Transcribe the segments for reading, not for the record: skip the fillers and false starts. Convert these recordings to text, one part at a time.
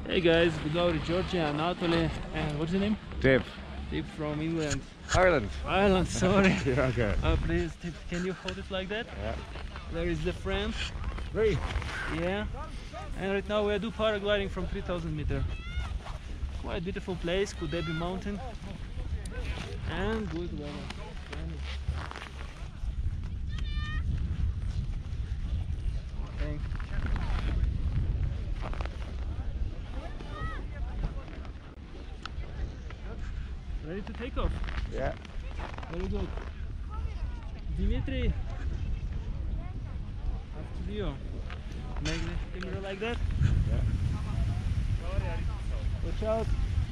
Hey guys, we go to Georgia, Anatoly, and what's the name? Dave. Dave from England. Ireland. Ireland, sorry. Yeah, okay. Please, Dave, can you hold it like that? Yeah. There is the friend. 3. Yeah. And right now we do paragliding from 3000 meters. Quite beautiful place, Kudebi Mountain. And good weather. Okay. Ready to take off? Yeah. Very good. Dimitri, after you. Make the camera like that. Yeah. Watch out.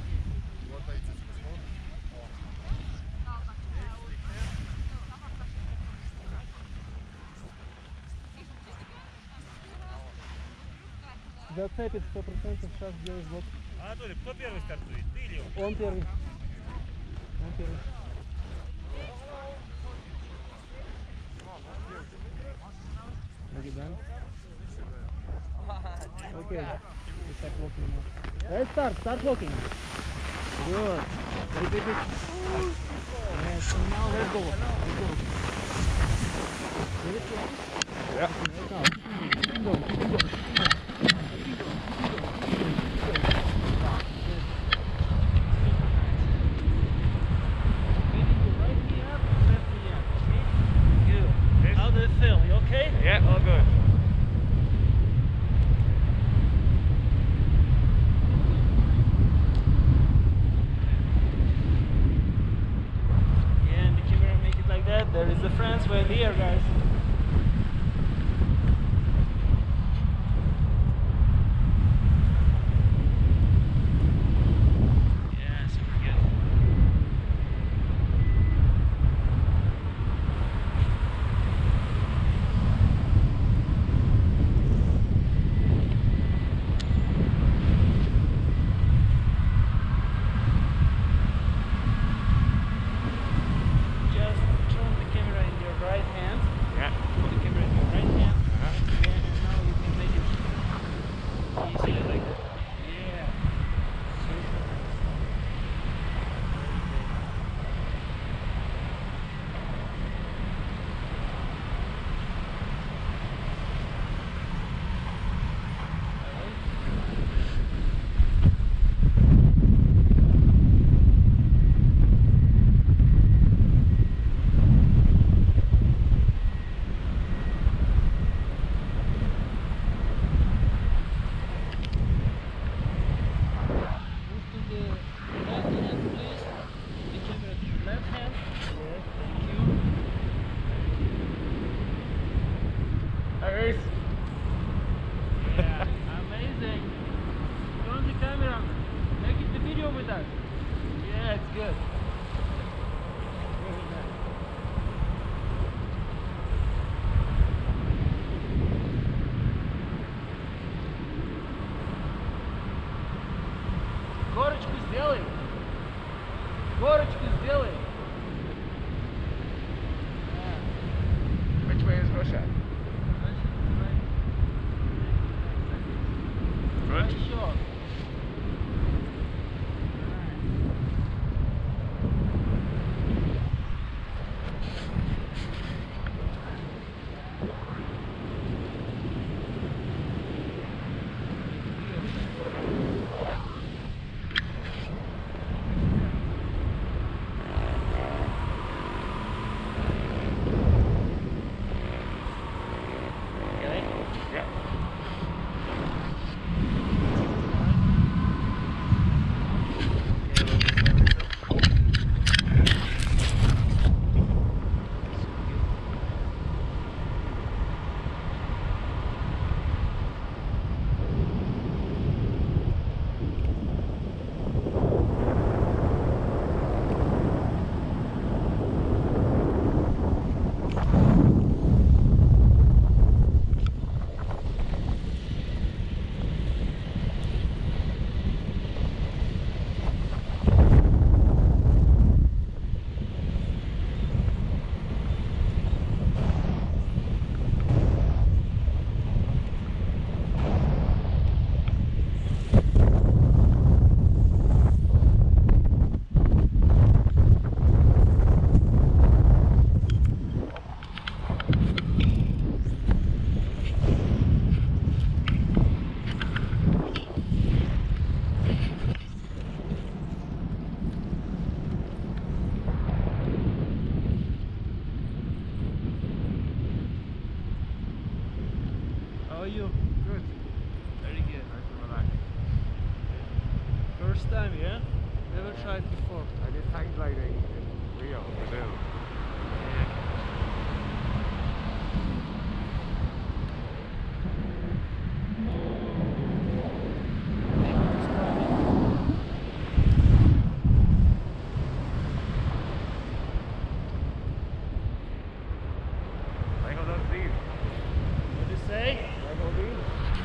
Зацепит 100%, сейчас сделаешь блок. Анатолий, кто первый стартует? Ты или он? Он первый. Он первый. Okay. We start walking now. Let's start walking. Good. Repeat it. Yes, so now let's go. Let's go. Ready to go? Yeah. Right now. Keep going, keep going. How do you feel? You okay? Yeah, all good. Yeah, and the camera make it like that. There is the France right here, guys. Yeah, super good. Just turn the camera in your right hand. Yeah. Put the camera in your right hand. Yeah, and now you can make it easy like that. Yeah. Super. Move to the left hand, please. The camera to your left hand. Yes, thank you. Iris. Yeah, amazing. Turn the camera. Make it the video with us. Yeah, it's good. Very nice. Горочку сделай. Горочку сделай. Which way is Russia? Front? Sure. First time, yeah? Never tried before. I did hang gliding in Rio, Brazil. Like how those these. What do you say? Like how these.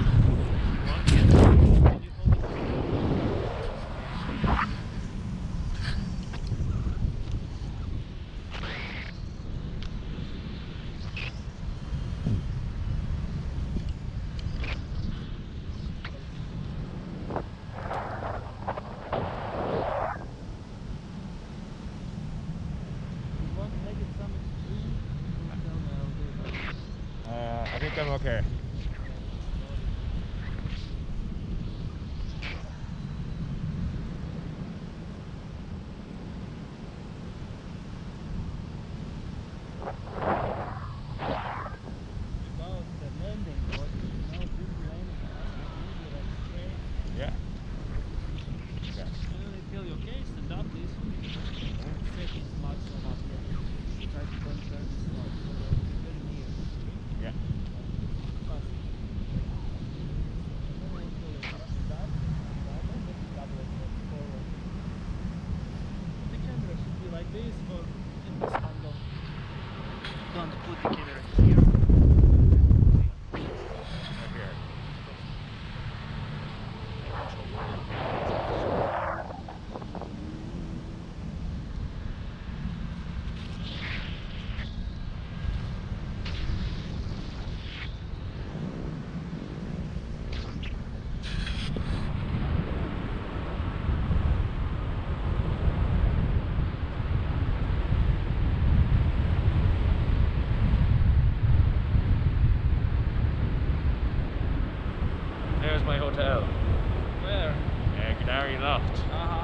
I think I'm okay. About the landing, what now this landing, Yeah. Yeah. they feel you okay, stand up please. Seconds maximum up here. Try to don't turn this slow. Very near. Yeah. Fast. The camera should be like this or in this angle. Don't put the camera here. Right here. There's my hotel. Where? Canary Loft. Aha.